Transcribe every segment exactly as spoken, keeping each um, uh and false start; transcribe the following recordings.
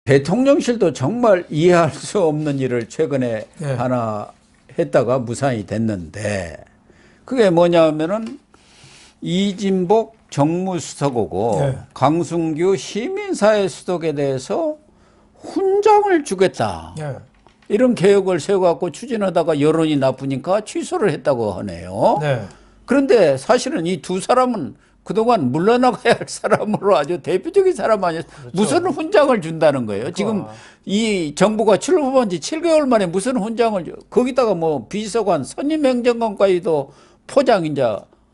대통령실도 정말 이해할 수 없는 일을 최근에 예. 하나 했다가 무산이 됐는데, 그게 뭐냐면은 이진복 정무수석하고 예. 강승규 시민사회 수석에 대해서 훈장을 주겠다, 예. 이런 계획을 세워갖고 추진하다가 여론이 나쁘니까 취소를 했다고 하네요. 네. 그런데 사실은 이 두 사람은 그동안 물러나가야 할 사람으로 아주 대표적인 사람 아니에요. 그렇죠. 무슨 훈장을 준다는 거예요. 그러니까. 지금 이 정부가 출범한 지 칠 개월 만에 무슨 훈장을 줘. 거기다가 뭐 비서관, 선임행정관까지도 포장, 이제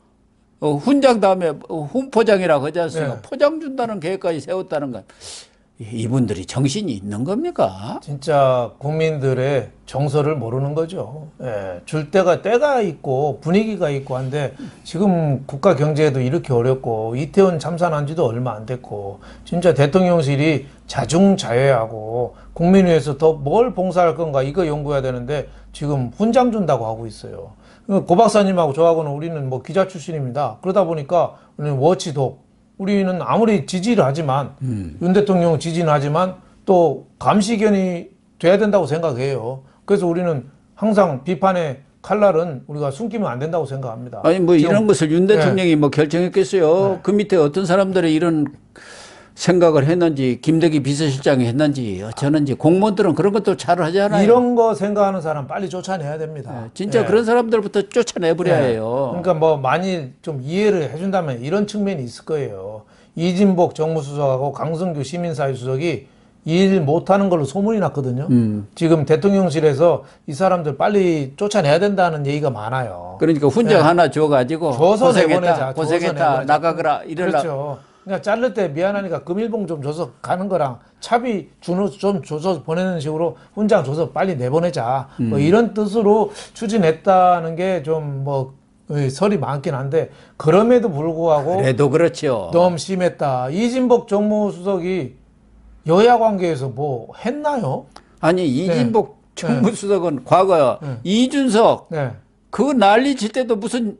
어, 훈장 다음에 훈포장이라고 하지 않습니까? 네. 포장 준다는 계획까지 세웠다는 건 이분들이 정신이 있는 겁니까? 진짜 국민들의 정서를 모르는 거죠. 예, 줄 때가 때가 있고 분위기가 있고 한데 지금 국가 경제도 이렇게 어렵고 이태원 참사난 지도 얼마 안 됐고 진짜 대통령실이 자중자애하고 국민 위해서 더 뭘 봉사할 건가 이거 연구해야 되는데 지금 훈장 준다고 하고 있어요. 고 박사님하고 저하고는 우리는 뭐 기자 출신입니다. 그러다 보니까 우리는 워치독, 우리는 아무리 지지를 하지만 음. 윤 대통령 지지는 하지만 또 감시견이 돼야 된다고 생각해요. 그래서 우리는 항상 비판의 칼날은 우리가 숨기면 안 된다고 생각합니다. 아니 뭐 이런 것을 윤 대통령이 네. 뭐 결정했겠어요. 네. 그 밑에 어떤 사람들이 이런 생각을 했는지, 김대기 비서실장이 했는지 어쩌는지, 공무원들은 그런 것도 잘 하잖아요. 이런 거 생각하는 사람 빨리 쫓아내야 됩니다. 네, 진짜 네. 그런 사람들부터 쫓아내버려야 네. 해요. 그러니까 뭐 많이 좀 이해를 해준다면 이런 측면이 있을 거예요. 이진복 정무수석하고 강승규 시민사회수석이 일 못하는 걸로 소문이 났거든요. 음. 지금 대통령실에서 이 사람들 빨리 쫓아내야 된다는 얘기가 많아요. 그러니까 훈장 네. 하나 줘가지고 줘서 고생했다, 내보내자, 고생했다, 내보내자. 나가거라 이러려. 그렇죠. 그러니까 자를 때 미안하니까 금일봉 좀 줘서 가는 거랑 차비 주는 좀 줘서 보내는 식으로 훈장 줘서 빨리 내보내자. 음. 뭐 이런 뜻으로 추진했다는 게 좀 뭐 설이 많긴 한데 그럼에도 불구하고 그래도 그렇죠. 너무 심했다. 이진복 정무수석이 여야 관계에서 뭐 했나요? 아니 이진복 네. 정무수석은 네. 과거 네. 이준석 네. 그 난리 칠 때도 무슨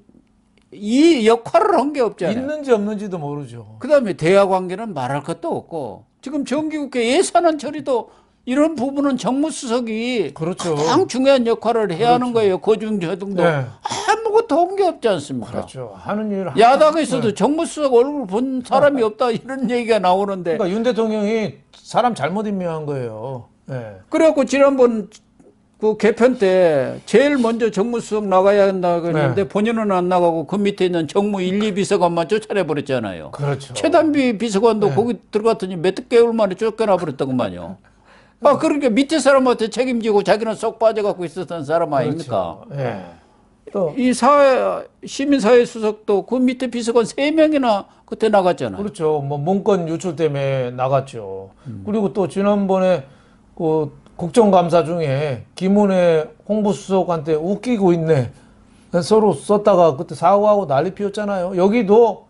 이 역할을 한 게 없잖아요. 있는지 없는지도 모르죠. 그 다음에 대화 관계는 말할 것도 없고, 지금 정기국회 예산안 처리도 이런 부분은 정무수석이 그렇죠. 가장 중요한 역할을 해야 그렇죠. 하는 거예요. 고중저등도 네. 아무것도 한 게 없지 않습니까? 그렇죠. 하는 일을 야당에서도 네. 정무수석 얼굴 본 사람이 없다 이런 얘기가 나오는데. 그러니까 윤 대통령이 사람 잘못 임명한 거예요. 네. 그래갖고 지난번 그 개편 때 제일 먼저 정무수석 나가야 한다고 했는데 네. 본인은 안 나가고 그 밑에 있는 정무 일, 이 비서관만 쫓아내버렸잖아요. 그렇죠. 최단비 비서관도 네. 거기 들어갔더니 몇 개월 만에 쫓겨나버렸다구만요. 아, 그러니까 밑에 사람한테 책임지고 자기는 쏙 빠져갖고 있었던 사람 아닙니까? 그렇죠. 네. 또 이 사회, 시민사회 수석도 그 밑에 비서관 세 명이나 그때 나갔잖아요. 그렇죠. 뭐 문건 유출 때문에 나갔죠. 음. 그리고 또 지난번에 그 국정감사 중에 김은혜 홍보수석한테 웃기고 있네. 서로 썼다가 그때 사과하고 난리 피웠잖아요. 여기도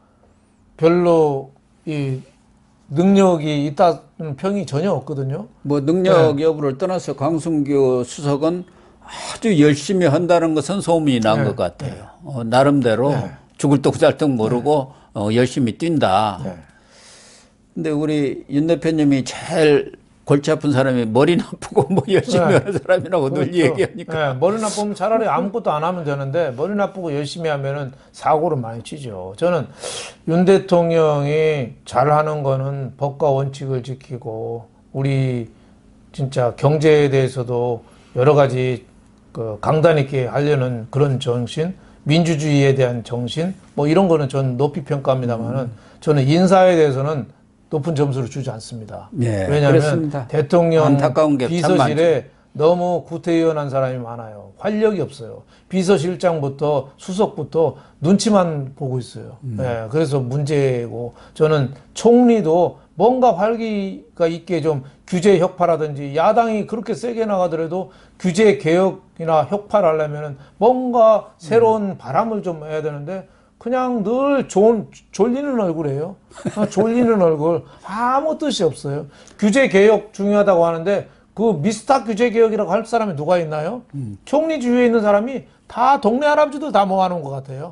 별로 이 능력이 있다는 평이 전혀 없거든요. 뭐 능력 네. 여부를 떠나서 강승규 수석은 아주 열심히 한다는 것은 소문이 난 것 네. 같아요. 네. 어, 나름대로 네. 죽을 똥살떡 모르고 네. 어, 열심히 뛴다. 네. 근데 우리 윤 대표님이 제일 골치 아픈 사람이 머리 나쁘고 뭐 열심히 네. 하는 사람이라고 그렇죠. 늘 얘기하니까. 네. 머리 나쁘면 차라리 아무것도 안 하면 되는데 머리 나쁘고 열심히 하면은 사고를 많이 치죠. 저는 윤 대통령이 잘하는 거는 법과 원칙을 지키고 우리 진짜 경제에 대해서도 여러 가지 그 강단 있게 하려는 그런 정신, 민주주의에 대한 정신 뭐 이런 거는 저는 높이 평가합니다만은 음. 저는 인사에 대해서는 높은 점수를 주지 않습니다. 네, 왜냐하면 그렇습니다. 대통령 비서실에 너무 구태의연한 사람이 많아요. 활력이 없어요. 비서실장부터 수석부터 눈치만 보고 있어요. 음. 네, 그래서 문제고 저는 총리도 뭔가 활기가 있게 좀 규제 혁파라든지 야당이 그렇게 세게 나가더라도 규제 개혁이나 혁파를 하려면 뭔가 새로운 음. 바람을 좀 해야 되는데 그냥 늘 좋은, 졸리는 얼굴이에요. 졸리는 얼굴. 아무 뜻이 없어요. 규제 개혁 중요하다고 하는데 그 미스터 규제 개혁이라고 할 사람이 누가 있나요? 음. 총리 주위에 있는 사람이 다 동네 할아버지들 다 모아놓은 것 같아요.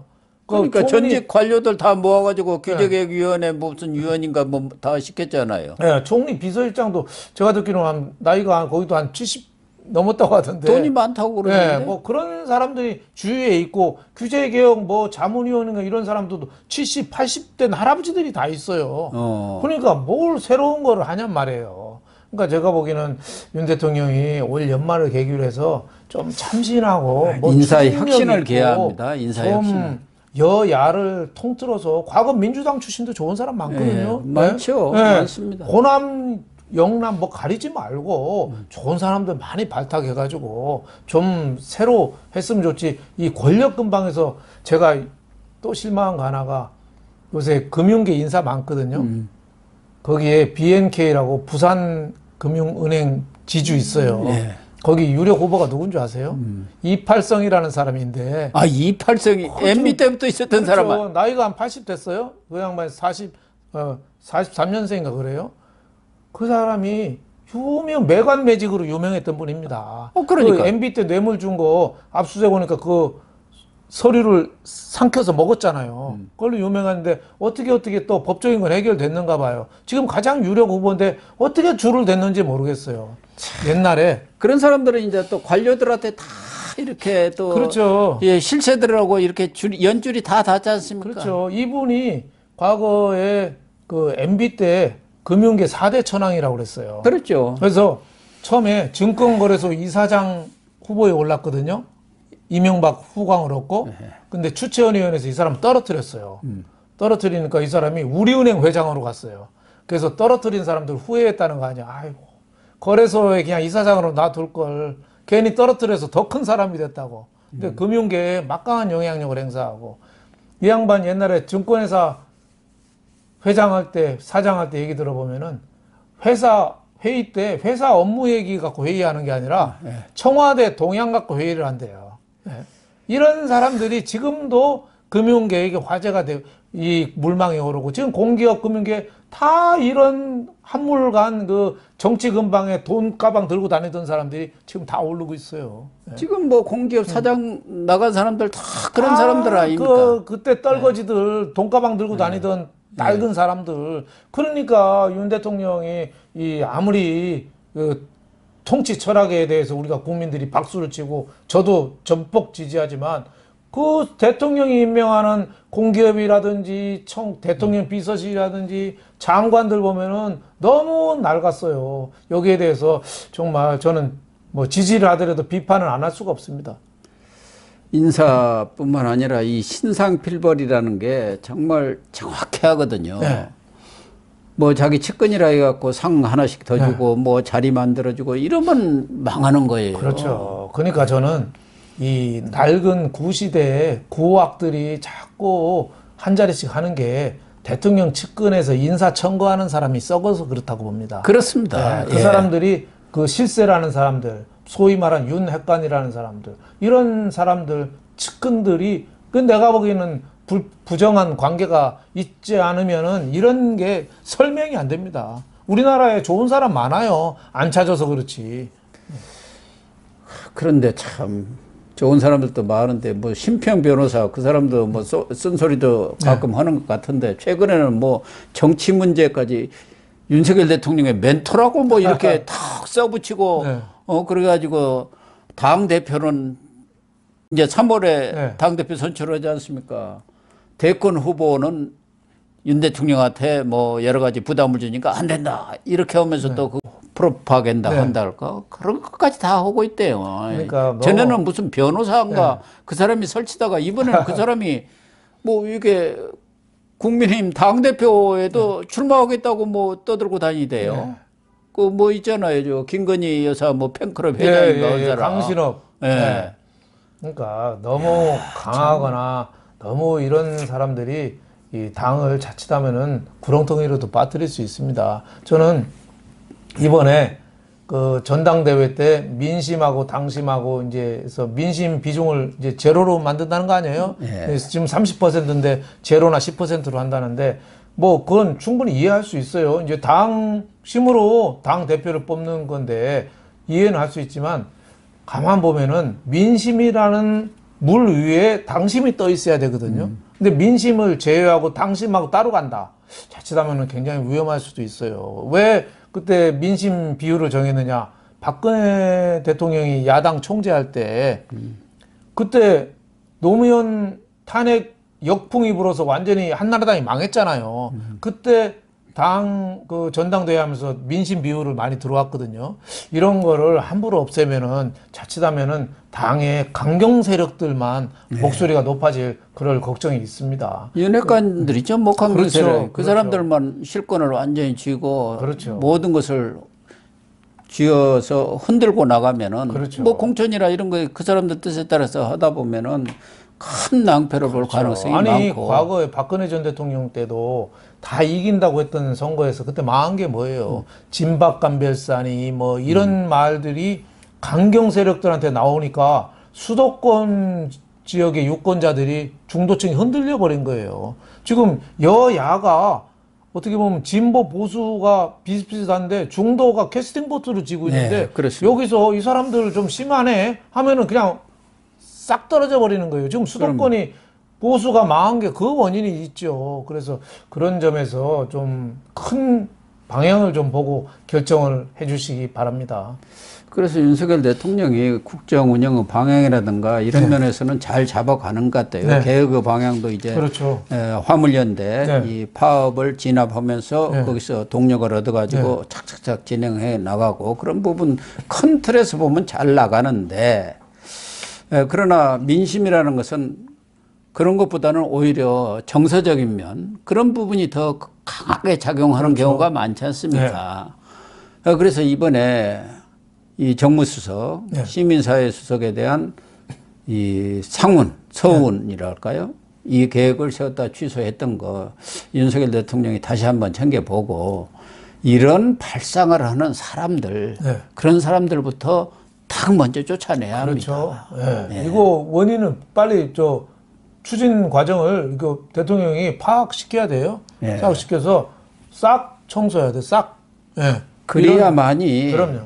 그러니까 총리- 전직 관료들 다 모아가지고 기재개혁위원회 무슨 위원인가 뭐 다 시켰잖아요. 네, 총리 비서실장도 제가 듣기로는 한 나이가 한 거기도 한 칠십 넘었다고 하던데. 돈이 많다고 그러는데. 네, 뭐 그런 사람들이 주위에 있고 규제개혁 뭐 자문위원인가 이런 사람들도 칠십, 팔십 된 할아버지들이 다 있어요. 어. 그러니까 뭘 새로운 거를 하냔 말이에요. 그러니까 제가 보기에는 윤 대통령이 올 연말을 계기로 해서 좀 참신하고 뭐 인사의 추진력 혁신을 있고 기해야 합니다. 인사의 좀 혁신을. 여야를 통틀어서 과거 민주당 출신도 좋은 사람 많거든요. 네, 많죠. 많습니다. 호남, 영남 뭐 가리지 말고 좋은 사람들 많이 발탁해가지고 좀 새로 했으면 좋지. 이 권력 근방에서 제가 또 실망한 거 하나가 요새 금융계 인사 많거든요. 음. 거기에 비엔케이라고 부산금융은행 지주 있어요. 네. 거기 유력 후보가 누군지 아세요? 음. 이팔성이라는 사람인데. 아, 이팔성이 그 엠비 때부터 있었던 사람. 그렇죠. 나이가 한 팔십 됐어요. 그 양반이 사십, 어, 사십삼 년생인가 그래요. 그 사람이 유명 매관 매직으로 유명했던 분입니다. 어, 그러니까. 그 엠비 때 뇌물 준 거 압수수색 오니까 그 서류를 삼켜서 먹었잖아요. 음. 그걸로 유명한데 어떻게 어떻게 또 법적인 건 해결됐는가 봐요. 지금 가장 유력 후보인데 어떻게 줄을 댔는지 모르겠어요. 옛날에 그런 사람들은 이제 또 관료들한테 다 이렇게 또 그렇죠. 예, 실세들하고 이렇게 줄, 연줄이 다 닿지 않습니까? 그렇죠. 이분이 과거에 그 엠비 때 금융계 사 대 천왕이라고 그랬어요. 그렇죠. 그래서 처음에 증권거래소 이사장 후보에 올랐거든요. 이명박 후광을 얻고. 근데 추천위원회에서 이 사람 떨어뜨렸어요. 음. 떨어뜨리니까 이 사람이 우리은행 회장으로 갔어요. 그래서 떨어뜨린 사람들 후회했다는 거 아니야. 아이고, 거래소에 그냥 이사장으로 놔둘 걸 괜히 떨어뜨려서 더 큰 사람이 됐다고. 근데 음. 금융계에 막강한 영향력을 행사하고. 이 양반 옛날에 증권회사 회장할 때, 사장할 때 얘기 들어보면은 회사 회의 때 회사 업무 얘기 갖고 회의하는 게 아니라 네. 청와대 동향 갖고 회의를 한대요. 네. 이런 사람들이 지금도 금융계획이 화제가 되고 이 물망에 오르고 지금 공기업 금융계 다 이런 한물간 그 정치 근방에 돈 가방 들고 다니던 사람들이 지금 다 오르고 있어요. 네. 지금 뭐 공기업 사장 나간 사람들 다 그런 아, 사람들 아닙니까? 그, 그때 떨거지들 돈가방 들고 다니던 낡은 사람들. 그러니까 윤 대통령이 이 아무리 그 통치 철학에 대해서 우리가 국민들이 박수를 치고 저도 전폭 지지하지만 그 대통령이 임명하는 공기업이라든지 청, 대통령 비서실이라든지 장관들 보면은 너무 낡았어요. 여기에 대해서 정말 저는 뭐 지지를 하더라도 비판을 안 할 수가 없습니다. 인사뿐만 아니라 이 신상필벌이라는 게 정말 정확해 하거든요. 네. 뭐 자기 측근이라 해갖고 상 하나씩 더 주고 뭐 자리 만들어주고 이러면 망하는 거예요. 그렇죠. 그러니까 저는 이 낡은 구시대의 구호학들이 자꾸 한 자리씩 하는 게 대통령 측근에서 인사 청구하는 사람이 썩어서 그렇다고 봅니다. 그렇습니다. 네, 그 예. 사람들이 그 실세라는 사람들, 소위 말한 윤핵관이라는 사람들, 이런 사람들 측근들이 그 내가 보기에는 불, 부정한 관계가 있지 않으면은 이런 게 설명이 안 됩니다. 우리나라에 좋은 사람 많아요. 안 찾아서 그렇지. 그런데 참 좋은 사람들도 많은데 뭐 심평 변호사 그 사람도 뭐 쓴소리도 가끔 네. 하는 것 같은데 최근에는 뭐 정치 문제까지 윤석열 대통령의 멘토라고 뭐 이렇게 탁 써붙이고 네. 어 그래가지고 당 대표는 이제 삼월에 네. 당 대표 선출하지 않습니까? 대권 후보는 윤 대통령한테 뭐 여러 가지 부담을 주니까 안 된다 이렇게 하면서 네. 또 그 프로파간다 네. 한다 할까 그런 것까지 다 하고 있대요. 그러니까 전에는 무슨 변호사인가 네. 그 사람이 설치다가 이번에는 그 사람이 뭐 이게 국민의힘 당 대표에도 네. 출마하겠다고 뭐 떠들고 다니대요. 네. 그 뭐 있잖아요, 저 김건희 여사 뭐 팬클럽 회장인가 예, 예, 예. 강신업. 예. 네. 그러니까 너무 야, 강하거나 참. 너무 이런 사람들이 이 당을 자칫하면은 구렁텅이로도 빠뜨릴 수 있습니다. 저는 이번에 그 전당대회 때 민심하고 당심하고 이제 그래서 민심 비중을 이제 제로로 만든다는 거 아니에요? 예. 그래서 지금 삼십 퍼센트인데 제로나 십 퍼센트로 한다는데 뭐 그건 충분히 이해할 수 있어요. 이제 당심으로 당 대표를 뽑는 건데 이해는 할 수 있지만 가만 보면은 민심이라는 물 위에 당심이 떠 있어야 되거든요. 음. 근데 민심을 제외하고 당심하고 따로 간다. 자칫하면 굉장히 위험할 수도 있어요. 왜 그때 민심 비율을 정했느냐? 박근혜 대통령이 야당 총재할 때 음. 그때 노무현 탄핵 역풍이 불어서 완전히 한나라당이 망했잖아요. 음. 그때 당 그 전당대회 하면서 민심 비율을 많이 들어왔거든요. 이런 거를 함부로 없애면은 자칫하면은 당의 강경 세력들만 네. 목소리가 높아질 그럴 걱정이 있습니다. 윤핵관들이죠, 뭐 강경 그렇죠. 세력. 그 그렇죠. 사람들만 실권을 완전히 쥐고 그렇죠. 모든 것을 쥐어서 흔들고 나가면은 그렇죠. 뭐 공천이나 이런 거 그 사람들 뜻에 따라서 하다 보면은 큰 낭패를 볼 그렇죠. 가능성이 아니, 많고. 과거에 박근혜 전 대통령 때도 다 이긴다고 했던 선거에서 그때 망한 게 뭐예요? 음. 진박감별사니 뭐 이런 음. 말들이 강경 세력들한테 나오니까 수도권 지역의 유권자들이 중도층이 흔들려 버린 거예요. 지금 여야가 어떻게 보면 진보 보수가 비슷비슷한데 중도가 캐스팅 보트를 쥐고 있는데 네, 여기서 이 사람들 좀 심하네 하면은 그냥 싹 떨어져 버리는 거예요. 지금 수도권이 그럼. 보수가 망한 게 그 원인이 있죠. 그래서 그런 점에서 좀 큰 방향을 좀 보고 결정을 해 주시기 바랍니다. 그래서 윤석열 대통령이 국정 운영의 방향이라든가 이런 네. 면에서는 잘 잡아가는 것 같아요. 네. 개혁의 방향도 이제 그렇죠. 에, 화물연대 네. 이 파업을 진압하면서 네. 거기서 동력을 얻어가지고 네. 착착착 진행해 나가고 그런 부분 큰 틀에서 보면 잘 나가는데 에, 그러나 민심이라는 것은 그런 것보다는 오히려 정서적인 면 그런 부분이 더 강하게 작용하는 그렇죠. 경우가 많지 않습니까? 네. 그래서 이번에 이 정무수석, 네. 시민사회 수석에 대한 이 상훈, 서훈이랄까요? 이 계획을 세웠다 취소했던 거 윤석열 대통령이 다시 한번 챙겨보고 이런 발상을 하는 사람들, 네. 그런 사람들부터 딱 먼저 쫓아내야 그렇죠. 합니다. 네. 네. 이거 원인은 빨리 저 추진 과정을 이거 대통령이 파악시켜야 돼요. 파악시켜서 싹 청소해야 돼. 싹. 네. 그래야만이. 그럼요.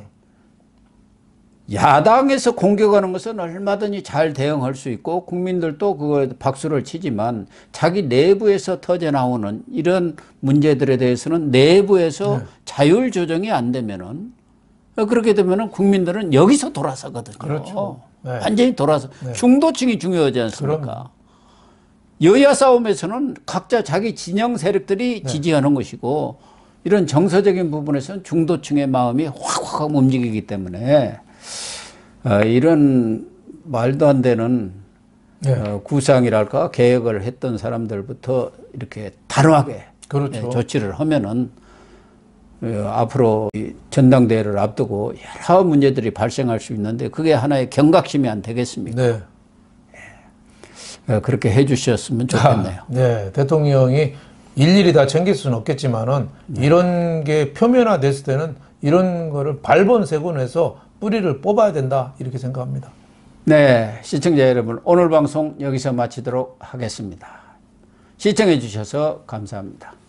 야당에서 공격하는 것은 얼마든지 잘 대응할 수 있고 국민들도 그거에 박수를 치지만 자기 내부에서 터져나오는 이런 문제들에 대해서는 내부에서 네. 자율 조정이 안 되면은 그렇게 되면은 국민들은 여기서 돌아서거든요. 그렇죠. 네. 완전히 돌아서 네. 중도층이 중요하지 않습니까? 그럼. 여야 싸움에서는 각자 자기 진영 세력들이 네. 지지하는 것이고 이런 정서적인 부분에서는 중도층의 마음이 확확 움직이기 때문에 어, 이런 말도 안 되는 네. 어, 구상이랄까 계획을 했던 사람들부터 이렇게 단호하게 그렇죠. 예, 조치를 하면은 어, 앞으로 이 전당대회를 앞두고 여러 문제들이 발생할 수 있는데 그게 하나의 경각심이 안 되겠습니까? 네. 예, 어, 그렇게 해 주셨으면 좋겠네요. 아, 네, 대통령이 일일이 다 챙길 수는 없겠지만은 네. 이런 게 표면화 됐을 때는 이런 거를 발본색원해서 뿌리를 뽑아야 된다 이렇게 생각합니다. 네, 시청자 여러분 오늘 방송 여기서 마치도록 하겠습니다. 시청해 주셔서 감사합니다.